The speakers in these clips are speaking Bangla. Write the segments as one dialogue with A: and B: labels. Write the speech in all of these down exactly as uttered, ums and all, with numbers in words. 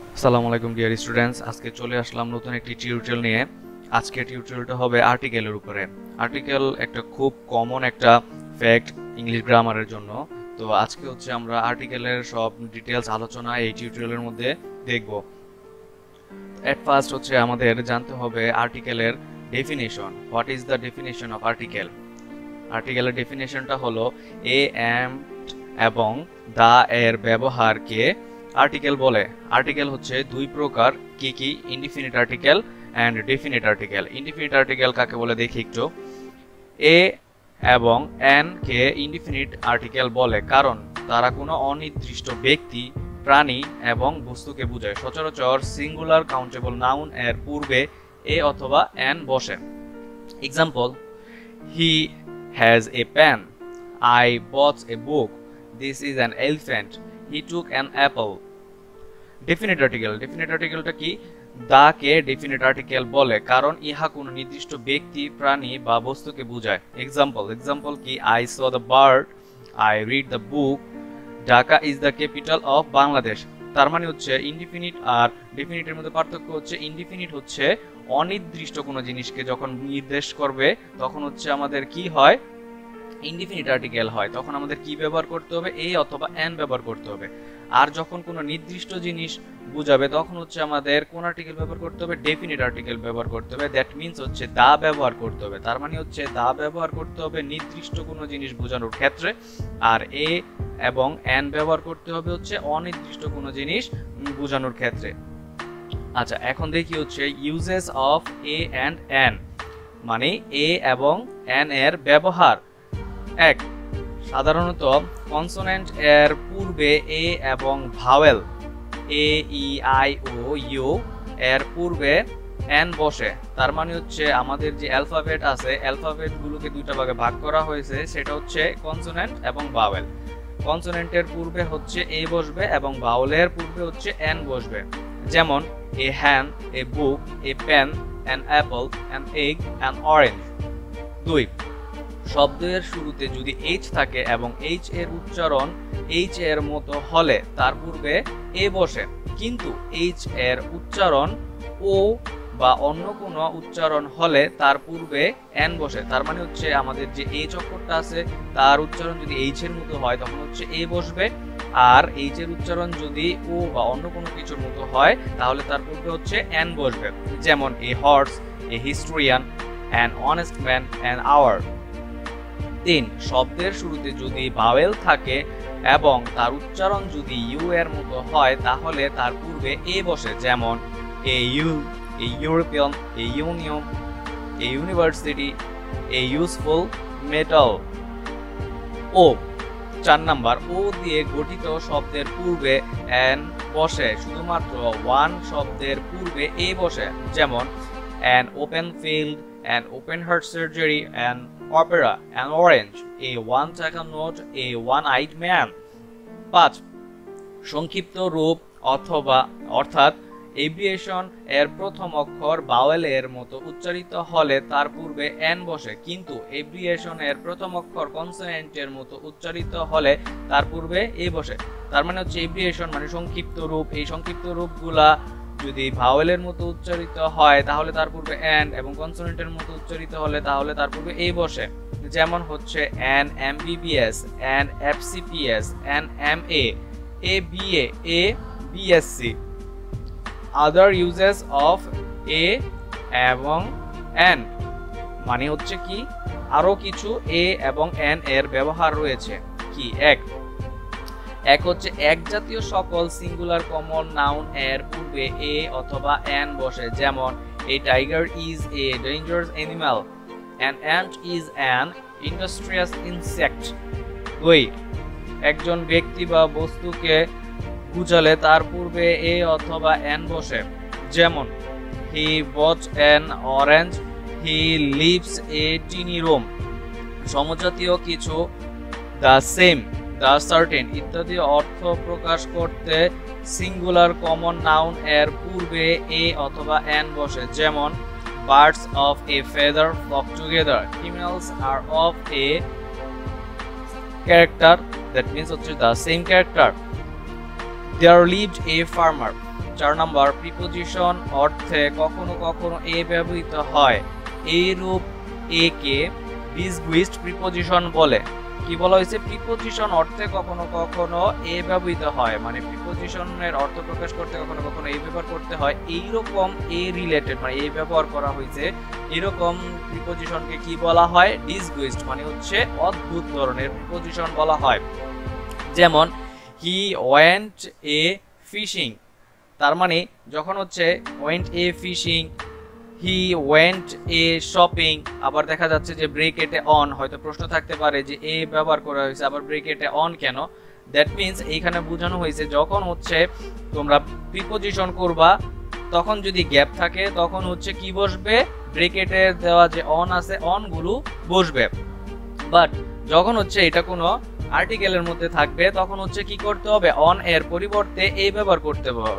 A: আসসালামু আলাইকুম ডিয়ার স্টুডেন্টস, আজকে চলে আসলাম নতুন একটি টিউটোরিয়াল নিয়ে। আজকে টিউটোরিয়ালটা হবে আর্টিকেলের উপরে। আর্টিকেল একটা খুব কমন একটা ফ্যাক্ট ইংলিশ গ্রামারের জন্য। তো আজকে হচ্ছে আমরা আর্টিকেলের সব ডিটেলস আলোচনা এই টিউটোরিয়ালের মধ্যে দেখব। এট ফার্স্ট হচ্ছে আমাদের জানতে হবে আর্টিকেলের definition. What is the definition of article? আর্টিকেলের ডেফিনেশনটা হলো এ, এম এবং দা এর ব্যবহারকে আর্টিকেল বলে। আর্টিকেল হচ্ছে দুই প্রকার, কি কি? Indefinite article and definite article. Indefinite article কাকে বলে দেখি একটু। এ এবং এন কে ইনডিফিনিট আর্টিকেল বলে কারণ তারা কোনো অনির্দিষ্ট ব্যক্তি, প্রাণী এবং বস্তুকে বোঝায়। সচরাচর সিঙ্গুলার কাউন্টেবল নাউন এর পূর্বে এ অথবা এন বসে। Example: he has a pen, I bought a book, this is an elephant, he took an apple. Definite article. Definite আর্টিকেলটা কি? দা কে ডেফিনিট আর্টিকেল বলে কারণ ইহা কোনো নির্দিষ্ট ব্যক্তি, প্রাণী বা বস্তুকে বোঝায়। এক্সাম্পল এক্সাম্পল কি? I saw the bird, I read the book, Dhaka is the capital of Bangladesh. তার মানে হচ্ছে ইনডিফিনিট আর ডেফিনিটের মধ্যে পার্থক্য হচ্ছে ইনডিফিনিট হচ্ছে অনির্দিষ্ট কোনো জিনিসকে যখন নির্দেশ করবে তখন হচ্ছে আমাদের কি হয়? ইনডিফিনিট আর্টিকেল হয়। তখন আমাদের কি ব্যবহার করতে হবে? এ অথবা এন ব্যবহার করতে হবে। আর যখন কোনো নির্দিষ্ট জিনিস বুঝাবে তখন হচ্ছে আমাদের কোন আর্টিকেল ব্যবহার করতে হবে? ডেফিনিট আর্টিকেল ব্যবহার করতে হবে। দ্যাট মিন্স হচ্ছে দা ব্যবহার করতে হবে। তার মানে হচ্ছে দা ব্যবহার করতে হবে নির্দিষ্ট কোনো জিনিস বোঝানোর ক্ষেত্রে, আর এ এবং এন ব্যবহার করতে হবে হচ্ছে অনির্দিষ্ট কোনো জিনিস বোঝানোর ক্ষেত্রে। আচ্ছা, এখন দেখি হচ্ছে uses of a and an, মানে এ এবং এন এর ব্যবহার। এক, সাধারণত কনসোনেন্ট এর পূর্বে এ এবং vowel A, E, I, O, U এর পূর্বে এন বসে। তার মানে হচ্ছে আমাদের যে অ্যালফাবেট আছে, অ্যালফাবেট গুলোকে দুইটা ভাগে ভাগ করা হয়েছে, সেটা হচ্ছে কনসোনেন্ট এবং ভাওয়েল। কনসোনেন্টের পূর্বে হচ্ছে এ বসবে এবং ভাওয়েলের পূর্বে হচ্ছে এন বসবে। যেমন a hen, a book, a pen, an apple, an egg, an orange. দুই, শব্দের শুরুতে যদি এইচ থাকে এবং এইচ এর উচ্চারণ এইচ এর মতো হলে তার পূর্বে এ বসে, কিন্তু এইচ এর উচ্চারণ ও বা অন্য কোনো উচ্চারণ হলে তার পূর্বে এন বসে। তার মানে হচ্ছে আমাদের যে এইচ অক্ষরটা আছে তার উচ্চারণ যদি এইচ এর মতো হয় তখন হচ্ছে এ বসবে, আর এইচ এর উচ্চারণ যদি ও বা অন্য কোনো কিছুর মতো হয় তাহলে তার পূর্বে হচ্ছে এন বসবে। যেমন a horse, a historian, an honest man, an hour. তিন, শব্দের শুরুতে যদি ভাওয়েল থাকে এবং তার উচ্চারণ যদি ইউ এর মতো হয় তাহলে তার পূর্বে এ বসে। যেমন a U, a European, a union, a university, a useful metal. ও, চার নাম্বার, ও দিয়ে গঠিত শব্দের পূর্বে এন বসে, শুধুমাত্র ওয়ান শব্দের পূর্বে এ বসে। যেমন an open field, an open heart surgery, an opera, an orange, a one টাকা note, a one-eyed man. পাঁচ, সংক্ষিপ্ত রূপ অথবা অর্থাৎ এব্রিয়েশন এর প্রথম অক্ষর ভাওয়েল এর মতো উচ্চারিত হলে তার পূর্বে এন বসে, কিন্তু এব্রিয়েশন এর প্রথম অক্ষর কনসোনেন্টের মতো উচ্চারিত হলে তার পূর্বে এ বসে। তার মানে হচ্ছে এব্রিয়েশন মানে সংক্ষিপ্ত রূপ। এই সংক্ষিপ্ত রূপগুলা যদি ভাওয়েলের মতো উচ্চারিত হয় তাহলে তার পূর্বে এন, এবং কনসোনেন্টের মতো উচ্চারিত হলে তাহলে তার পূর্বে এ বসে। যেমন হচ্ছে an M B B S, an F C P S, an M A, a B A, a B S C. Other uses of a এবং এন মানে হচ্ছে কি? আরো কিছু এ এবং এন এর ব্যবহার রয়েছে। কি? এক, এক হচ্ছে এক জাতীয় সকল সিঙ্গুলার কমন নাউন এর পূর্বে এ অথবা এন বসে। যেমন a tiger is a dangerous animal, an ant is an industrious insect. দুই, একজন ব্যক্তি বা বস্তুকে বুঝালে তার পূর্বে এ অথবা এন বসে। যেমন he bought an orange, he lives a tiny room. সমজাতীয় কিছু দ্য সেম, দ্য সার্টেন ইত্যাদি অর্থ প্রকাশ করতে সিঙ্গুলার কমন নাউন এর পূর্বে এ অথবা এন বসে। যেমন birds of a feather flock together, criminals are of a character, that means হচ্ছে the same character. There lived a farmer. চার নাম্বার, প্রিপোজিশন অর্থে কখনো কখনো এ ব্যবহৃত হয়, এইরূপ এ কে ডিসগুইস্ট প্রিপোজিশন বলে। কি বলা হয়েছে? প্রিপোজিশন অর্থে কখনো কখনো এ ব্যবহৃত হয়, মানে প্রিপোজিশনের অর্থ প্রকাশ করতে কখনো কখনো এ ব্যবহার করতে হয়, এইরকম এ রিলেটেড মানে এ ব্যবহার করা হয়েছে এরকম প্রিপোজিশনকে কি বলা হয়? ডিসগুইস্ট, মানে হচ্ছে অদ্ভুত ধরনের প্রিপোজিশন বলা হয়। যেমন হি ওয়েন্ট এ ফিশিং, তার মানে যখন হচ্ছে went a fishing, he went a shopping. আবার দেখা যাচ্ছে যে ব্রেকেটে অন, হয়তো প্রশ্ন থাকতে পারে যে এ ব্যবহার করা হয়েছে আবার ব্রেকেটে অন কেন? দ্যাট মিনস এইখানে বোঝানো হয়েছে যখন হচ্ছে তোমরা প্রিপোজিশন করবা তখন যদি গ্যাপ থাকে তখন হচ্ছে কি বসবে? ব্রেকেটে দেওয়া যে অন আছে অন গুলো বসবে। বাট যখন হচ্ছে এটা কোনো আর্টিকেলের মধ্যে থাকবে তখন হচ্ছে কি করতে হবে? অন এর পরিবর্তে এ ব্যবহার করতে হবে।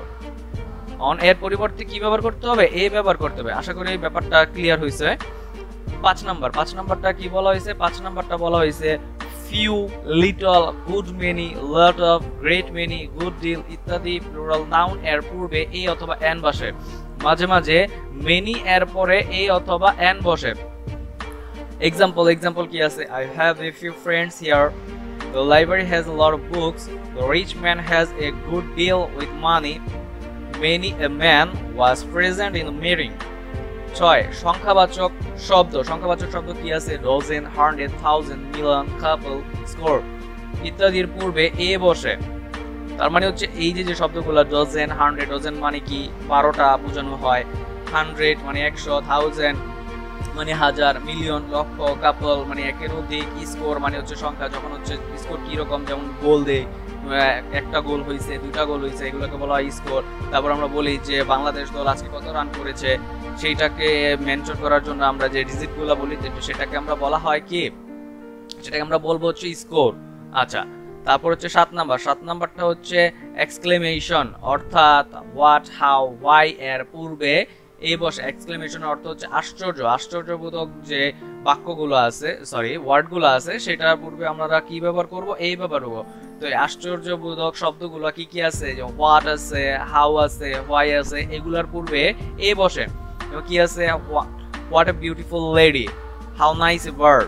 A: অন এর পরিবর্তে কি ব্যবহার করতে হবে? এ ব্যবহার করতে হবে। আশা করি এই ব্যাপারটা ক্লিয়ার হয়েছে। পাঁচ নাম্বার, পাঁচ নাম্বারটা কি বলা হয়েছে? পাঁচ নাম্বারটা বলা হয়েছে few, little, good many, lot of, great many, good deal ইত্যাদি প্লুরাল নাউন এর পূর্বে এ অথবা এন বসে। মাঝে মাঝে মেনি এর পরে এ অথবা এন বসে। এক্সাম্পল, এক্সাম্পল কি আছে? I have a few friends here. The library has a lot of books. The rich man has a good deal with money. Many a man was present in the meeting. ছয়, সংখ্যাবাচক শব্দ। সংখ্যাবাচক শব্দ কি আছে? Dozen, hundred, thousand, million, couple, score ইত্যাদির পূর্বে এ বসে। তার মানে হচ্ছে এই যে যে শব্দগুলো ডজন, হান্ড্রেড, ডজন মানে কি বারোটা বোঝানো হয়, হান্ড্রেড মানে একশো, থাউজেন্ড মানে হাজার, মিলিয়ন লক্ষ, কাপল মানে একের অধিক, স্কোর মানে হচ্ছে সংখ্যা। যখন হচ্ছে স্কোর কি রকম, যেমন গোল দেই, একটা গোল হয়েছে, দুটা গোল হয়েছে, এগুলোকে বলা হয় স্কোর। তারপর আমরা বলি যে বাংলাদেশ দল আজকে কত রান করেছে, সেইটাকে মেনশন করার জন্য আমরা যে ডিজিটগুলো বলি সেটাকে আমরা বলা হয় কি? সেটাকে আমরা বলবো হচ্ছে স্কোর। আচ্ছা, তারপর হচ্ছে সাত নাম্বার, সাত নাম্বারটা হচ্ছে এক্সক্লেমেশন, অর্থাৎ হোয়াট, হাউ, ওয়াই এর পূর্বে এই বসে। এক্সক্লেমেশন অর্থ হচ্ছে আশ্চর্য, আশ্চর্যবোধক যে বাক্যগুলো আছে, সরি ওয়ার্ডগুলো আছে সেটার পূর্বে আমরা কি ব্যবহার করব? এই ব্যবহার করব। তো এই আশ্চর্যবোধক শব্দগুলো কি কি আছে? যে হোয়াট আছে, হাউ আছে, হোয়াই আছে, এগুলার পূর্বে এ বসে। কি আছে? What a beautiful lady, how nice a bird.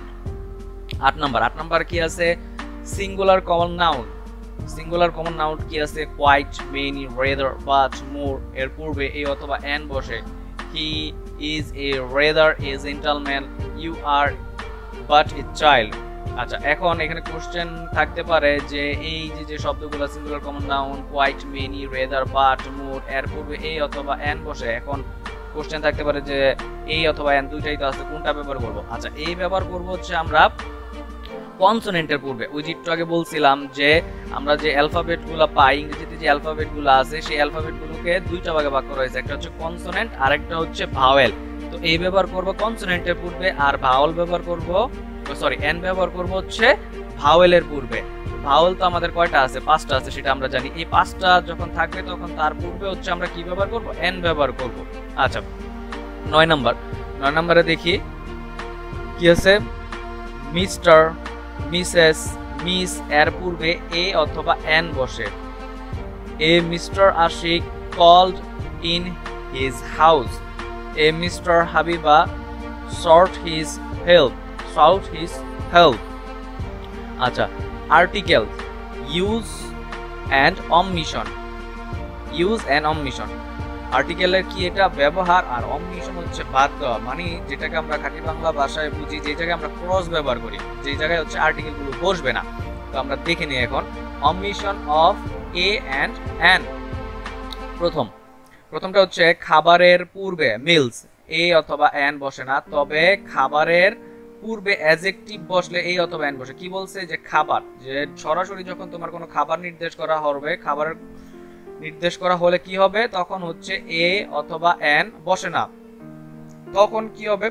A: আট নাম্বার, আট নাম্বার কি আছে? Singular common noun. Singular common noun কি আছে? Quite, many, rather, but, more এর পূর্বে এ অথবা এন বসে। He is a rather a gentleman, you are but a child. আচ্ছা, এখন এখানে কোশ্চেন থাকতে পারে যে এই যে যে শব্দগুলো singular common noun quite, many, rather, but, more এর পূর্বে এ অথবা এন বসে, এখন কোশ্চেন থাকতে পারে যে এই অথবা এন দুইটাই তো আছে, কোনটা ব্যবহার করব? আচ্ছা, এই ব্যবহার করব হচ্ছে আমরা কনসোনেন্টের পূর্বে। ওই যে একটু আগে বলছিলাম যে আমরা যে অ্যালফাবেটগুলো পাই, ইংরেজিতে যে অ্যালফাবেটগুলো আছে সেই অ্যালফাবেটগুলোকে দুইটা ভাগে ভাগ করা হয়েছে, একটা হচ্ছে কনসোনেন্ট আর একটা হচ্ছে ভাওয়েল। তো এই ব্যবহার করব কনসোনেন্টের পূর্বে, আর ভাওয়েল ব্যবহার করব, সরি এন ব্যবহার করব হচ্ছে ভাওয়েলের পূর্বে। ভাওয়েল তো আমাদের কয়টা আছে? পাঁচটা আছে, সেটা আমরা জানি। এই পাঁচটা যখন থাকবে তখন তার পূর্বে হচ্ছে আমরা কি ব্যবহার করব? এন ব্যবহার করব। আচ্ছা, নয় নাম্বার, নয় নাম্বারে দেখি কি আছে? মিস্টার, মিসেস, মিস এর পূর্বে এ অথবা এন বসে। A mister Ashik called in his house, a mister Habiba sought his help, sought his help. আচ্ছা, article use and omission, use and omission. আর্টিকেলের কি এটা? ব্যবহার, আর অমিশন হচ্ছে বাদ দেওয়া, মানে যেটাকে আমরা খাঁটি বাংলা ভাষায় বুঝি, যে জায়গায় আমরা ক্রস ব্যবহার করি, যে জায়গায় হচ্ছে আর্টিকেল গুলো বসবে না। তো আমরা দেখে নিই এখন omission of a and an. প্রথম প্রথমটা হচ্ছে খাবারের পূর্বে, মিলস, এ অথবা এন বসে না, তবে খাবারের পূর্বে অ্যাডজেক্টিভ বসলে এই অথবা এন বসে। কি বলছে? যে খাবার, যে সরাসরি যখন তোমার কোনো খাবার নির্দেশ করা হবে, খাবারের নির্দেশ করা হলে কি হবে? তখন হচ্ছে এ অথবা এন বসে না, তখন কি হবে?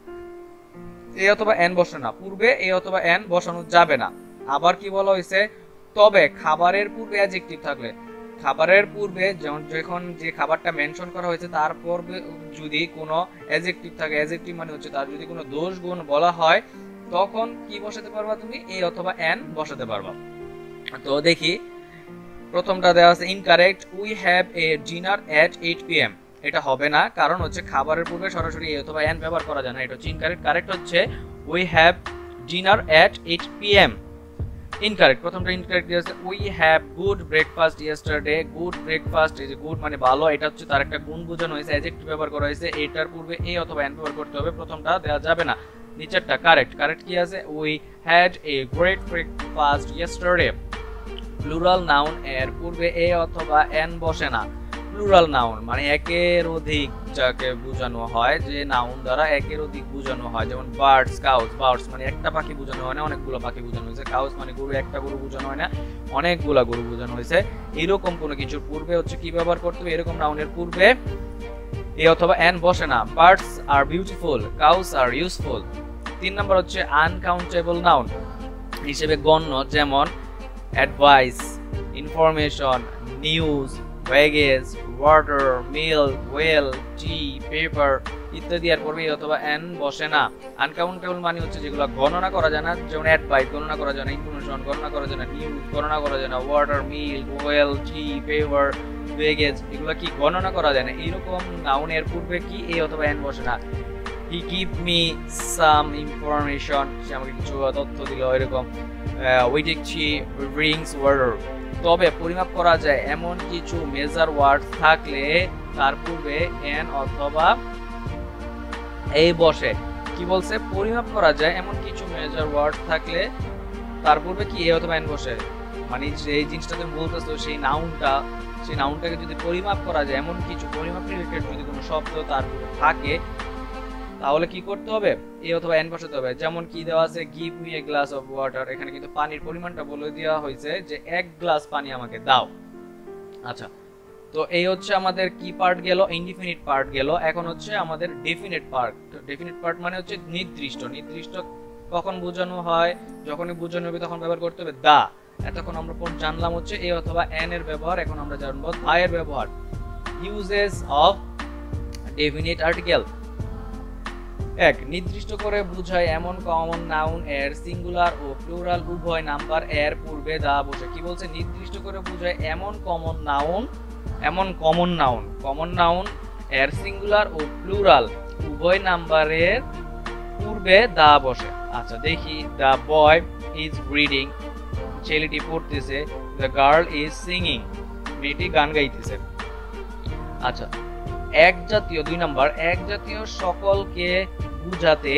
A: এ অথবা এন বসে না, পূর্বে এ অথবা এন বসানো যাবে না। আবার কি বলা হয়েছে? তবে খাবারের পূর্বে অ্যাডজেক্টিভ থাকলে, খাবারের পূর্বে যখন যে খাবারটা মেনশন করা হয়েছে তার পূর্বে যদি কোনো অ্যাডজেক্টিভ থাকে, অ্যাডজেক্টিভ মানে হচ্ছে তার যদি কোনো দোষ গুণ বলা হয়, তখন কি বসাতে পারবা তুমি? এ অথবা এন বসাতে পারবা। তো দেখি প্রথমটা দেওয়া আছে incorrect, we have a dinner at eight P M. এটা হবে না, কারণ হচ্ছে খাবারের পূর্বে সরাসরি এ অথবা এন ব্যবহার করা যায় না, এটা হচ্ছে ইনকারেক্ট। কারেক্ট হচ্ছে we have dinner at eight P M. Incorrect, প্রথমটা ইনকারেক্ট দিয়েছে we have good breakfast yesterday. Good breakfast, এই যে গুড মানে ভালো, এটা হচ্ছে তার একটা গুণ বোঝানো হয়েছে, অ্যাডজেক্টিভ ব্যবহার করা হয়েছে, এটার পূর্বে এ অথবা এন ব্যবহার করতে হবে, প্রথমটা দেওয়া যাবে না। নিচেরটা কারেক্ট, কারেক্ট কি আছে we had a great breakfast yesterday. Plural noun এর পূর্বে এ অথবা এন বসে না। প্লুরাল নাউন মানে একের অধিক যাকে বোঝানো হয়, যে নাউন দ্বারা একের অধিক বোঝানো হয়, যেমন বার্ডস, কাউস। বার্ডস মানে একটা পাখি বোঝানো হয় না, অনেকগুলো পাখি বোঝানো হয়েছে। কাউস মানে গরু, একটা গরু বোঝানো হয় না, অনেকগুলা গরু বোঝানো হয়েছে। এরকম কোনো কিছুর পূর্বে হচ্ছে কি ব্যবহার করতে হবে, এরকম নাউনের পূর্বে এ অথবা এন বসে না। Birds are beautiful, cows are useful. তিন নম্বর হচ্ছে আনকাউন্টেবল নাউন হিসেবে গণ্য, যেমন অ্যাডভাইস, ইনফরমেশন, নিউজ, ওয়েগেজ, water, milk, oil, tea, paper ইত্যাদি এর পূর্বে অথবা এন বসে না। আনকাউন্টেবল মানে হচ্ছে যেগুলো গণনা করা যায় না, যেমন অ্যাডভাইস গণনা করা যায় না, ইনফরমেশন গণনা করা যায় না, নিউজ গণনা করা যায় না, water, milk, oil, tea, paper, ওয়েগেজ এগুলো কি গণনা করা যায় না। এইরকম নাউনের পূর্বে কি এ অথবা এন বসে না। He give me some information, সে আমাকে কিছু তথ্য দিল, এরকম। উই দেখছি ড্রিঙ্কস ওয়াটার। তবে পরিমাপ করা যায় এমন কিছু মেজার ওয়ার্ড থাকলে তার পূর্বে এন অথবা এ বসে। কি বলছে, পরিমাপ করা যায় এমন কিছু মেজার ওয়ার্ড থাকলে তার পূর্বে কি এ অথবা এন বসে, মানে এই জিনিসটা তুমি বলতেছো, সেই নাউনটা সেই নাউনটাকে যদি পরিমাপ করা যায় এমন কিছু পরিমাপ রিলেটেড যদি কোনো শব্দ তার পূর্বে থাকে, তাহলে কি করতে হবে, এ অথবা এন বসাতে হবে। যেমন কি দেওয়া আছে, give me a glass of water. এখানে কিন্তু পানির পরিমাণটা বলে দেওয়া হয়েছে যে এক গ্লাস পানি আমাকে দাও। আচ্ছা, তো এই হচ্ছে আমাদের কি পার্ট গেল, ইনডিফিনিট পার্ট গেল। এখন হচ্ছে আমাদের ডেফিনিট পার্ট। ডেফিনিট পার্ট মানে হচ্ছে নির্দিষ্ট। নির্দিষ্ট কখন বোঝানো হয়, যখনই বোঝানো হবে তখন ব্যবহার করতে হবে দা। এতক্ষণ আমরা কোন জানলাম হচ্ছে এ অথবা এন এর ব্যবহার, এখন আমরা জানবো দা এর ব্যবহার। Uses of definite article. এক, নির্দিষ্ট করে বোঝায় এমন কমন নাউন এর সিঙ্গুলার ও প্লুরাল উভয় নাম্বার এর পূর্বে দা বসে। কি বলছে, নির্দিষ্ট করে বোঝায় এমন কমন নাউন, এমন কমন নাউন কমন নাউন এর সিঙ্গুলার ও প্লুরাল উভয় নাম্বারের পূর্বে দা বসে। আচ্ছা দেখি, দ্য বয় ইজ রিডিং, ছেলেটি পড়তেছে। দ্য গার্ল ইজ সিঙ্গিং, মেয়েটি গান গাইতেছে। আচ্ছা, এক জাতীয়, দুই নাম্বার, এক জাতীয় সকলকে বুঝাতে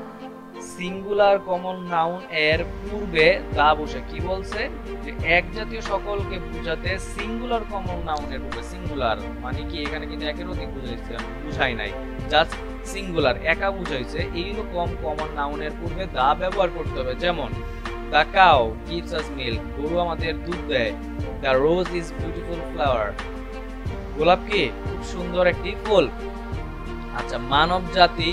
A: সিঙ্গুলার কমন নাউন এর পূর্বে দা বসে। কি বলছে, যে এক জাতীয় সকলকে বুঝাতে সিঙ্গুলার কমন নাউন এর পূর্বে, সিঙ্গুলার মানে কি এখানে কিন্তু একের অধিক বুঝাইছে, বুঝাই নাই, জাস্ট সিঙ্গুলার একা বুঝাইছে। এইরকম কমন নাউনের পূর্বে দা ব্যবহার করতে হবে। যেমন the cow gives us milk, গরু আমাদের দুধ দেয়। The rose is beautiful flower, গোলাপ কি খুব সুন্দর একটি ফুল। আচ্ছা, মানব জাতি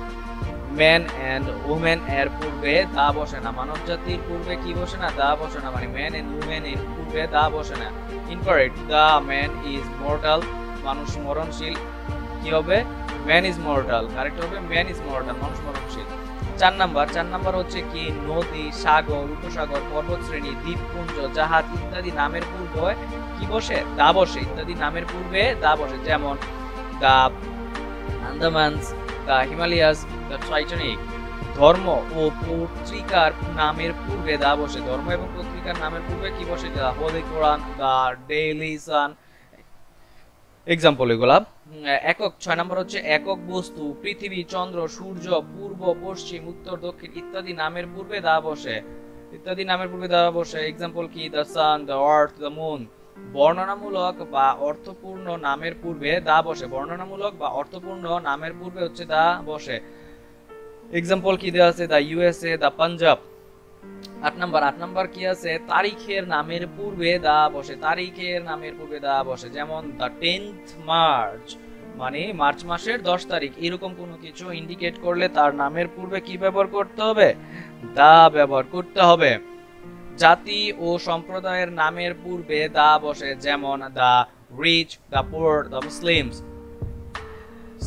A: ম্যান এন্ড ওমেন এর পূর্বে দা বসে না। মানব জাতির পূর্বে কি বসে না, দা বসে না, মানে ম্যান এন্ড ওমেন এর পূর্বে দা বসে না। Incorrect, the man is mortal, মানুষ মরণশীল। কি হবে, ম্যান ইজ মর্টাল। কারেক্ট হবে ম্যান ইজ মর্টাল, মানুষ মরণশীল। চার নাম্বার, চার নাম্বার হচ্ছে কি, নদী, সাগর, উপসাগর, পর্বতশ্রেণী, দ্বীপপুঞ্জ, জাহাজ ইত্যাদি নামের পূর্বে কি বসে, দা বসে। ইত্যাদি নামের পূর্বে দা বসে। যেমন দা আন্দামানস, দা হিমালয়াস, দা টাইটানিক। ধর্ম ও পত্রিকার নামের পূর্বে দা বসে। ধর্ম এবং পত্রিকার নামের পূর্বে কি বসে, the Holy Quran, the Daily Sun. Example এগুলা। একক, ছয় নম্বর হচ্ছে একক বস্তু, পৃথিবী, চন্দ্র, সূর্য, পূর্ব, পশ্চিম, উত্তর, দক্ষিণ ইত্যাদি নামের পূর্বে দা বসে। ইত্যাদি নামের পূর্বে দা বসে। এক্সাম্পল কি, the sun, the earth, the moon. বর্ণনামূলক বা অর্থপূর্ণ নামের পূর্বে দা বসে। বর্ণনামূলক বা অর্থপূর্ণ নামের পূর্বে হচ্ছে দা বসে। এক্সাম্পল কি দেওয়া আছে, দা ইউএসএ, দা পাঞ্জাব। আট নাম্বার, আট নাম্বার কি আছে, তারিখের নামের পূর্বে দা বসে। তারিখের নামের পূর্বে দা বসে। যেমন দা টেন্থ মার্চ, মানে মার্চ মাসের দশ তারিখ। এরকম কোনো কিছু ইন্ডিকেট করলে তার নামের পূর্বে কি ব্যবহার করতে হবে, দা ব্যবহার করতে হবে। জাতি ও সম্প্রদায়ের নামের পূর্বে দা বসে। যেমন the rich, the poor, the Muslims.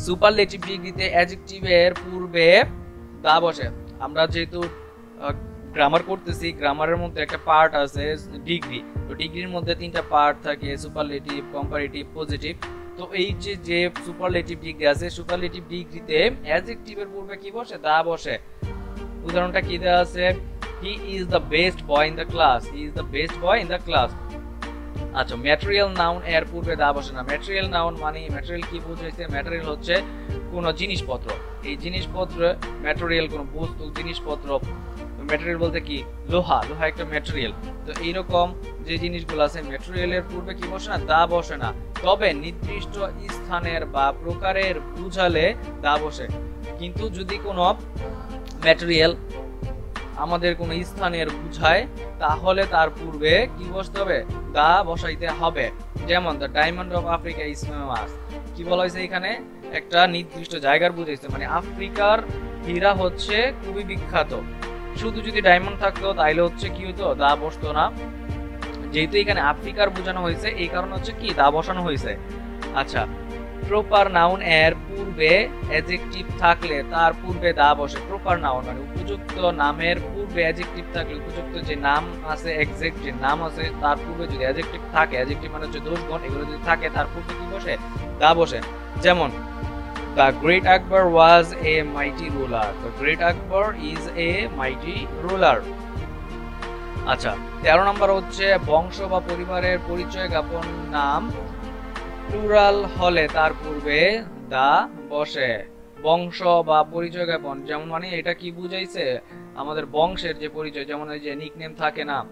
A: Superlative ডিগ্রিতে অ্যাডজেক্টিভের পূর্বে দা বসে। আমরা যেহেতু গ্রামার করতেছি, গ্রামারের মধ্যে একটা পার্ট আছে ডিগ্রি। তো ডিগ্রির মধ্যে তিনটা পার্ট থাকে, সুপারলেটিভ, কম্পারেটিভ, পজিটিভ। তো এই যে যে সুপারলেটিভ ডিগ্রি আছে, সুপারলেটিভ ডিগ্রিতে অ্যাডজেক্টিভের পূর্বে কি বসে? দা বসে। উদাহরণটা কি দেওয়া আছে? He is the best boy in the class, he is the best boy in the class. আচ্ছা, ম্যাটেরিয়াল নাউন এর পূর্বে দা বসে না। ম্যাটেরিয়াল নাউন মানে ম্যাটেরিয়াল কি বুঝাইছে? ম্যাটেরিয়াল হচ্ছে কোনো জিনিসপত্র। এই জিনিসপত্র ম্যাটেরিয়াল কোনো বস্তু, জিনিসপত্র। ম্যাটেরিয়াল বলতে কি? লোহা, লোহা একটা ম্যাটেরিয়াল। তো এইরকম যে জিনিসগুলো আছে ম্যাটেরিয়ালের পূর্বে কি বসে না? দা বসে না। তবে নির্দিষ্ট স্থানের বা প্রকারের বুঝালে দা বসে। কিন্তু যদি কোনো ম্যাটেরিয়াল আমাদের কোনো স্থানের বুঝায় তাহলে তার পূর্বে কি বসতে হবে? দা বসাইতে হবে। যেমন the diamond of Africa is famous. কি বলা হয়েছে এখানে? একটা নির্দিষ্ট জায়গার বুঝাইছে, মানে আফ্রিকার হীরা হচ্ছে খুবই বিখ্যাত। শুধু যদি ডায়মন্ড থাকতো তাইলে হচ্ছে কি হতো? দা বসতো না। যেহেতু এখানে আফ্রিকার বোঝানো হয়েছে এই কারণে হচ্ছে কি? দা বসানো হয়েছে। আচ্ছা, প্রপার নাউন এর পূর্বে অ্যাডজেক্টিভ থাকলে তার পূর্বে দা বসে। প্রপার নাউন মানে উপযুক্ত নামের পূর্বে অ্যাডজেক্টিভ থাকলে, উপযুক্ত যে নাম আছে, এক্সাক্ট যে নাম আছে তার পূর্বে যদি অ্যাডজেক্টিভ থাকে, অ্যাডজেক্টিভ মানে হচ্ছে দোষগুণ, এগুলো যদি থাকে তার পূর্বে কি বসে? দা বসে। যেমন The great Akbar was a mighty ruler. The great Akbar is a mighty ruler. আচ্ছা, তেরো নম্বর হচ্ছে বংশ বা পরিবারের পরিচয় জ্ঞাপন নাম প্লুরাল হলে তার পূর্বে দা বসে। বংশ বা পরিচয় জ্ঞাপন যেমন মানে এটা কি বুঝাইছে? আমাদের বংশের যে পরিচয়, যেমন ওই যে নিকনেম থাকে না,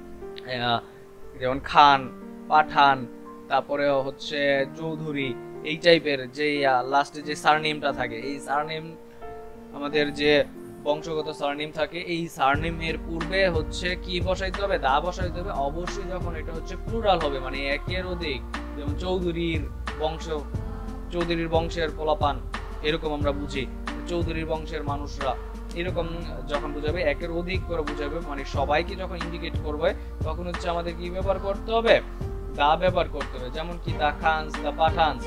A: যেমন খান, পাঠান, তারপরে হচ্ছে চৌধুরী, এই টাইপের যে লাস্টে যে সারনেমটা থাকে, এই সারনেম আমাদের যে বংশগত সারনেম থাকে, এই সারনেমের পূর্বে হচ্ছে কি বসাইতে হবে? দা বসাইতে হবে। অবশ্যই যখন এটা হচ্ছে প্লুরাল হবে, মানে একের অধিক। যেমন চৌধুরীর বংশ, চৌধুরীর বংশের পোলাপান, এরকম আমরা বুঝি। চৌধুরীর বংশের মানুষরা, এরকম যখন বুঝাবে একের অধিক করে বুঝাবে, মানে সবাইকে যখন ইন্ডিকেট করবে তখন হচ্ছে আমাদের কি ব্যবহার করতে হবে? দা ব্যবহার করতে হবে। যেমন কি দা খানস, দা পাঠানস।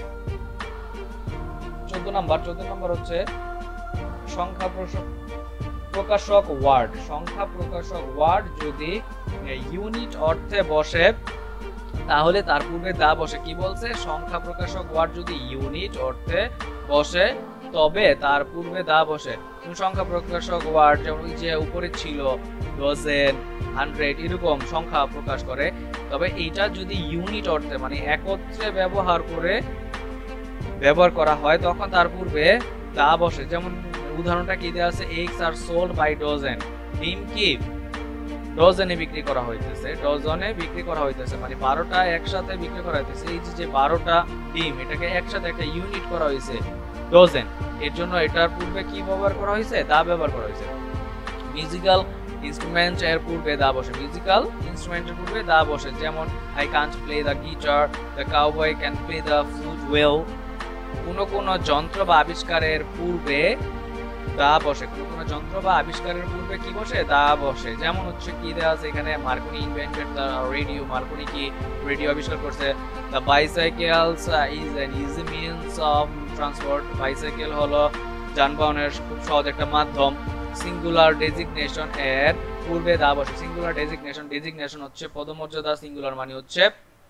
A: চোদ্দ নম্বর চোদ্দ নম্বর হচ্ছে সংখ্যা প্রকাশক ওয়ার্ড। সংখ্যা প্রকাশক ওয়ার্ড যদি ইউনিট অর্থে বসে তাহলে তার পূর্বে দা বসে। কি বলছে? সংখ্যা প্রকাশক ওয়ার্ড যদি ইউনিট অর্থে বসে তবে তার পূর্বে দা বসে। সংখ্যা প্রকাশক ওয়ার্ড যেমন ওই যে উপরে ছিল ডজেন, হান্ড্রেড, এরকম সংখ্যা প্রকাশ করে। তবে এইটা যদি ইউনিট অর্থে মানে একত্রে ব্যবহার করে ব্যবহার করা হয় তখন তার পূর্বে দা বসে। যেমন উদাহরণটা কি দেওয়া আছে? Eggs are sold by dozen. ডিম কি ডজনে বিক্রি করা হইতেছে, ডজনে বিক্রি করা হইতেছে মানে বারোটা একসাথে বিক্রি করা হইতেছে। এই যে বারোটা ডিম, এটাকে একসাথে একটা ইউনিট করা হয়েছে ডজন, এর জন্য এটার পূর্বে কি ব্যবহার করা হয়েছে? দা ব্যবহার করা হয়েছে। মিউজিক্যাল ইনস্ট্রুমেন্ট এর পূর্বে দা বসে। মিউজিক্যাল ইনস্ট্রুমেন্টের পূর্বে দা বসে। যেমন I can't play the guitar, the cowboy can play the flute well. কোন কোন যন্ত্র বা আবিষ্কারের পূর্বে দা বসে। কোন কোন যন্ত্র বা আবিষ্কারের পূর্বে কি বসে? দা বসে। যেমন হচ্ছে কি দেওয়া আছে এখানে? Marconi invented the radio. Marconi কি রেডিও আবিষ্কার করছে। The bicycles is an easy means of transport. Bicycle হলো যানবাহনের খুব সহজ একটা মাধ্যম। সিঙ্গুলার ডেজিগনেশন এর পূর্বে দা বসে। সিঙ্গুলার ডেজিগনেশন, ডেজিগনেশন হচ্ছে পদমর্যাদা, সিঙ্গুলার মানে হচ্ছে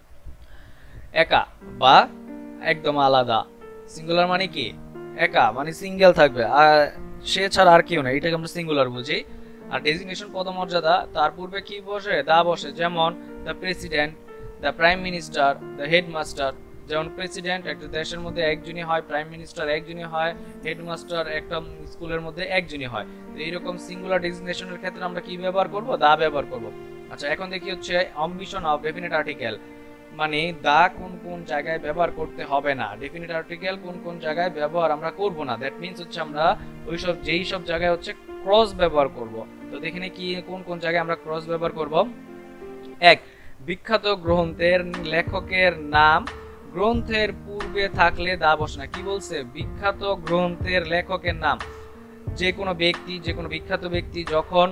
A: একা বা একদম আলাদা। সিঙ্গুলার মানে কি? একা, মানে সিঙ্গেল থাকবে আর সে ছাড়া আর কেউ নেই, এটাকে আমরা সিঙ্গুলার বুঝি। আর ডেজিগনেশন পদমর্যাদা, তার পূর্বে কি বসে? দা বসে। যেমন the president, the prime minister, the headmaster. যেমন প্রেসিডেন্ট একটা দেশের মধ্যে একজনই হয়, প্রাইম মিনিস্টার একজনই হয়, হেডমাস্টার একটা স্কুলের মধ্যে একজনই হয়। তো এইরকম সিঙ্গুলার ডেজিগনেশনের ক্ষেত্রে আমরা কি ব্যবহার করব? দা ব্যবহার করব। আচ্ছা, এখন দেখি হচ্ছে অম্বিশন অফ ডেফিনিট আর্টিকেল, মানে দা কোন কোন জায়গায় ব্যবহার করতে হবে না। ডেফিনিট আর্টিকেল কোন কোন জায়গায় ব্যবহার আমরা করব না। দ্যাট মিন্স হচ্ছে আমরা ওইসব যেই সব জায়গায় হচ্ছে ক্রস ব্যবহার করব। তো দেখেন কি কোন কোন জায়গায় আমরা ক্রস ব্যবহার করব। এক, বিখ্যাত গ্রন্থের লেখকের নাম গ্রন্থের পূর্বে থাকলে দা বসে না। কি বলছে? বিখ্যাত গ্রন্থের লেখকের নাম। যে কোনো ব্যক্তি, যে কোনো বিখ্যাত ব্যক্তি যখন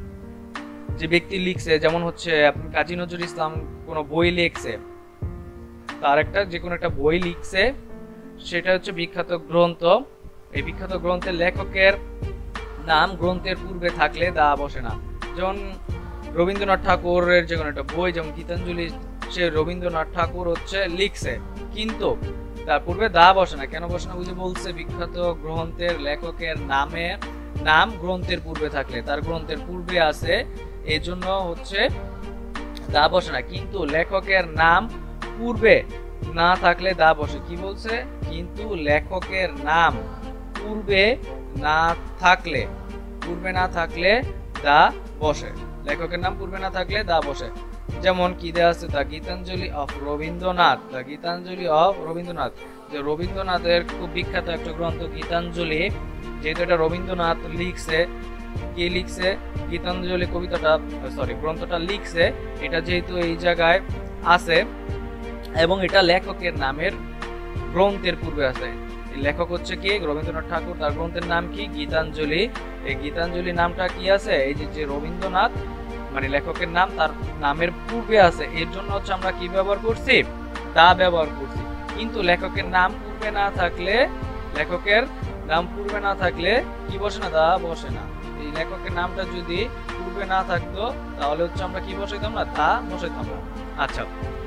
A: যে ব্যক্তি লিখছে, যেমন হচ্ছে কাজী নজরুল ইসলাম কোনো বই লিখছে, তার একটা যে কোনো একটা বই লিখছে, সেটা হচ্ছে বিখ্যাত গ্রন্থ। এই বিখ্যাত গ্রন্থের লেখকের নাম গ্রন্থের পূর্বে থাকলে দা বসে না। যেমন রবীন্দ্রনাথ ঠাকুরের যে কোনো একটা বই, যেমন গীতাঞ্জলি, সে রবীন্দ্রনাথ ঠাকুর হচ্ছে লিখছে, কিন্তু তার পূর্বে দা বসে না। কেন বসে না? বুঝে বলছে বিখ্যাত গ্রন্থের লেখকের নামে নাম গ্রন্থের পূর্বে থাকলে, তার গ্রন্থের পূর্বে আছে, এই জন্য হচ্ছে দা বসে না। কিন্তু লেখকের নাম পূর্বে না থাকলে দা বসে। কি বলছে? কিন্তু লেখকের নাম পূর্বে না থাকলে, পূর্বে না থাকলে দা বসে। লেখকের নাম পূর্বে না থাকলে দা বসে। যেমন কি দেওয়া আছে? The Gitanjali of Rabindranath, the Gitanjali of Rabindranath, যে রবীন্দ্রনাথের খুব বিখ্যাত একটা গ্রন্থ গীতাঞ্জলি, যেহেতু এটা রবীন্দ্রনাথ লিখছে, কে লিখছে? গীতাঞ্জলি কবিতাটা, সরি গ্রন্থটা লিখছে, এটা যেহেতু এই জায়গায় আছে এবং এটা লেখকের নামের গ্রন্থের পূর্বে আছে। লেখক হচ্ছে কি? রবীন্দ্রনাথ ঠাকুর, তার গ্রন্থের নাম কি? গীতাঞ্জলি। এই গীতাঞ্জলি নামটা কি আছে? এই যে রবীন্দ্রনাথ মানে লেখকের নাম, তার নামের পূর্বে আছে, এর জন্য হচ্ছে আমরা কি ব্যবহার করছি? দা ব্যবহার করছি। কিন্তু লেখকের নাম পূর্বে না থাকলে, লেখকের নাম পূর্বে না থাকলে কি বসে না? দা বসে না। এই লেখকের নামটা যদি পূর্বে না থাকতো তাহলে হচ্ছে আমরা কি বসাইতাম না? দা বসাইতাম না। আচ্ছা,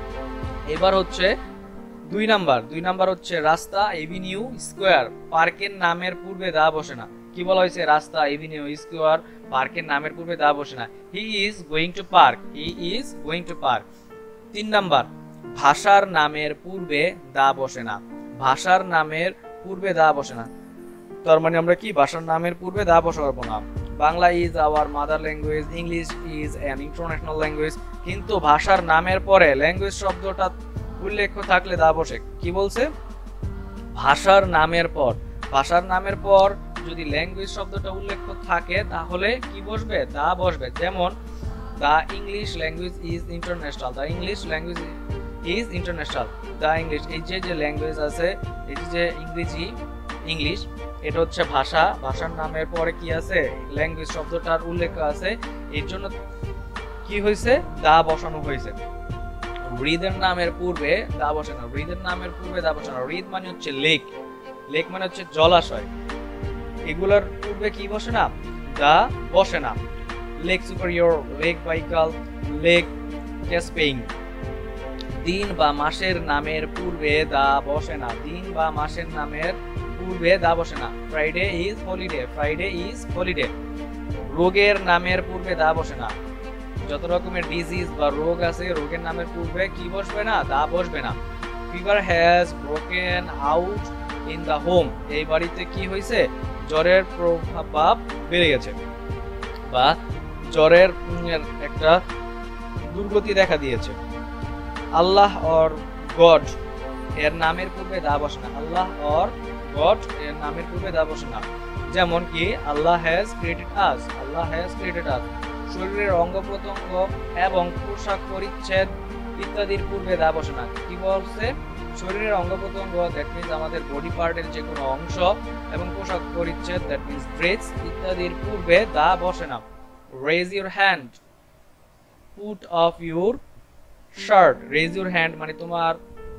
A: এবার হচ্ছে দুই নাম্বার। দুই নাম্বার হচ্ছে রাস্তা, এভিনিউ, স্কোয়ার, পার্কের নামের পূর্বে দা বসে না। কি বলা হয়েছে? রাস্তা, এভিনিউ, স্কোয়ার, পার্কের নামের পূর্বে দা বসে না। He is going to park, he is going to park. তিন নাম্বার, ভাষার নামের পূর্বে দা বসে না। ভাষার নামের পূর্বে দা বসে না, তার মানে আমরা কি ভাষার নামের পূর্বে দা বসাবো না। Bangla is our mother language, English is an international language, কিন্তু ভাষার নামের পরে ল্যাঙ্গুয়েজ শব্দটা উল্লেখ থাকলে দা বসে। কি বলছে? ভাষার নামের পর, ভাষার নামের পর যদি ল্যাঙ্গুয়েজ শব্দটা উল্লেখ থাকে তাহলে কি বসবে? দা বসবে। যেমন the English language is international, the English language is international, the English, এই যে যে ল্যাঙ্গুয়েজ আছে, এই যে ইংরেজি, ইংলিশ, এটা হচ্ছে ভাষা। ভাষার নামের পরে কি আছে? ল্যাঙ্গুয়েজ শব্দটার উল্লেখ আছে, এর জন্য কি হয়েছে? দা বসানো হয়েছে। হ্রদের নামের পূর্বে দা বসে না, হ্রদের নামের পূর্বে দা বসে না। হ্রদ মানে হচ্ছে লেক, লেক মানে হচ্ছে জলাশয়, এগুলোর পূর্বে কি বসে না? দা বসে না। Lake Superior, Lake Baikal, Lake Caspian. দিন বা মাসের নামের পূর্বে দা বসে না, দিন বা মাসের নামের পূর্বে দা বসে না। Friday is holiday, Friday is holiday. রোগের নামের পূর্বে দা বসে না। যত রকমের ডিজিজ বা রোগ আছে, রোগের নামের পূর্বে কি বসবে না? দা বসবে না। Fever has broken out in the home, এই বাড়িতে কি হয়েছে? জ্বরের প্রভাব বেড়ে গেছে বা জ্বরের একটা দুর্গতি দেখা দিয়েছে। আল্লাহ অর গড এর নামের পূর্বে দা বসে না। আল্লাহ অর গড এর নামের পূর্বে দা বসে না। যেমন কি Allah has created us, Allah has created us. শরীরের অঙ্গ প্রত্যঙ্গ এবং পোশাক পরিচ্ছদ ইত্যাদির পূর্বে দা বসে না। কি বলছে? শরীরের অঙ্গ প্রত্যঙ্গ, দ্যাট মিনস আমাদের বডি পার্টের যে কোনো অংশ, এবং পোশাক পরিচ্ছদ, দ্যাট মিনস ড্রেস ইত্যাদির পূর্বে দা বসে না। Raise your hand, put off your shirt. Raise your hand মানে তোমার,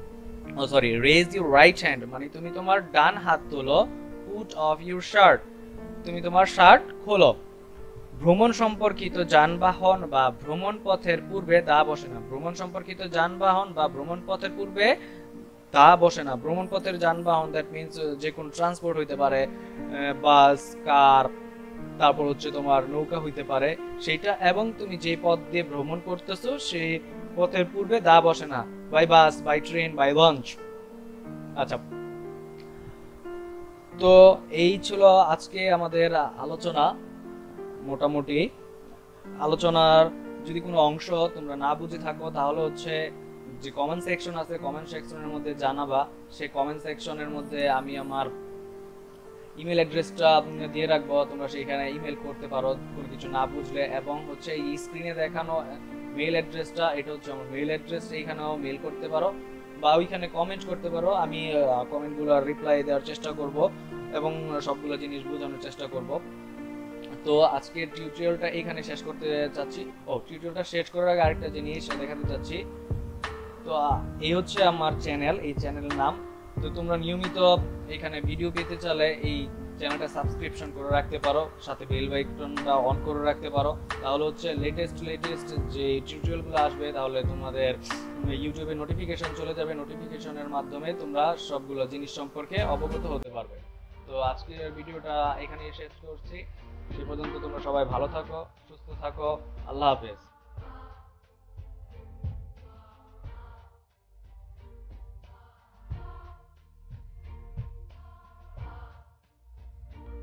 A: ও sorry, raise your right hand মানে তুমি তোমার ডান হাত তোলো। পুট অফ ইউর শার্ট, তুমি তোমার শার্ট খোলো। ভ্রমণ সম্পর্কিত যানবাহন বা ভ্রমণ পথের পূর্বে দা বসে না। ভ্রমণ সম্পর্কিত যানবাহন বা ভ্রমণ পথের পূর্বে দা বসে না। ভ্রমণ পথের যানবাহন, দ্যাট মিনস যে কোনো ট্রান্সপোর্ট হইতে পারে, বাস, কার, তারপর হচ্ছে তোমার নৌকা হইতে পারে সেটা, এবং তুমি যে পথ দিয়ে ভ্রমণ করতেছো সেই পথের পূর্বে দা বসে না। By bus, by train, by launch. আচ্ছা, তো এই ছিল আজকে আমাদের আলোচনা। মোটামুটি আলোচনার যদি কোনো অংশ তোমরা না বুঝে থাকো তাহলে হচ্ছে যে কমেন্ট সেকশন আছে, কমেন্ট সেকশনের মধ্যে জানাবা। সেই কমেন্ট সেকশনের মধ্যে আমি আমার ইমেল অ্যাড্রেসটা দিয়ে রাখবো, তোমরা সেখানে ইমেল করতে পারো কোনো কিছু না বুঝলে। এবং হচ্ছে এই স্ক্রিনে দেখানো মেইল অ্যাড্রেসটা, এটা হচ্ছে আমার মেইল অ্যাড্রেস, এইখানেও মেইল করতে পারো বা ওইখানে কমেন্ট করতে পারো। আমি কমেন্টগুলো রিপ্লাই দেওয়ার চেষ্টা করব এবং সবগুলো জিনিস বোঝানোর চেষ্টা করব। তো আজকের টিউটোরিয়ালটা এখানে শেষ করতে চাচ্ছি। ও টিউটোরিয়ালটা শেষ করার আগে আরেকটা জিনিস দেখাতে চাচ্ছি। তো এই হচ্ছে আমার চ্যানেল, এই চ্যানেলের নাম। তো তোমরা নিয়মিত এখানে ভিডিও পেতে চাইলে এই চ্যানেলটা সাবস্ক্রিপশন করে রাখতে পারো, সাথে বেল আইকনটা অন করে রাখতে পারো। তাহলে হচ্ছে লেটেস্ট লেটেস্ট যে টিউটোরিয়ালগুলো আসবে তাহলে তোমাদের ইউটিউবে নোটিফিকেশন চলে যাবে, নোটিফিকেশনের মাধ্যমে তোমরা সবগুলো জিনিস সম্পর্কে অবগত হতে পারবে। তো আজকের ভিডিওটা এখানেই শেষ করছি। সে পর্যন্ত তোমরা সবাই ভালো থাকো, সুস্থ থাকো। আল্লাহ হাফেজ।